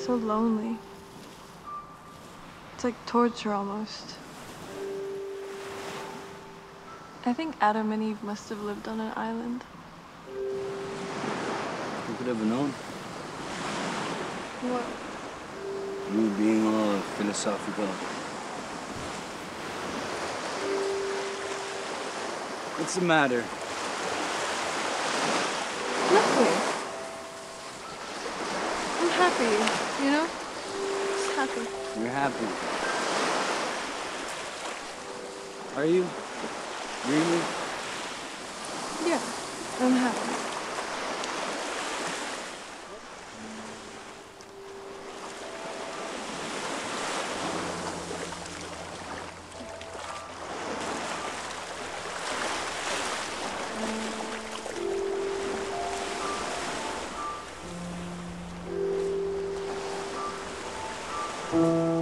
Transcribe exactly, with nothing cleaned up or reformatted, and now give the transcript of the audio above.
so lonely. It's like torture almost. I think Adam and Eve must have lived on an island. Who could have known? What? You being all philosophical. What's the matter? Nothing. I'm happy, you know? Just happy. You're happy. Are you? Really? Yeah, I'm happy. Thank you.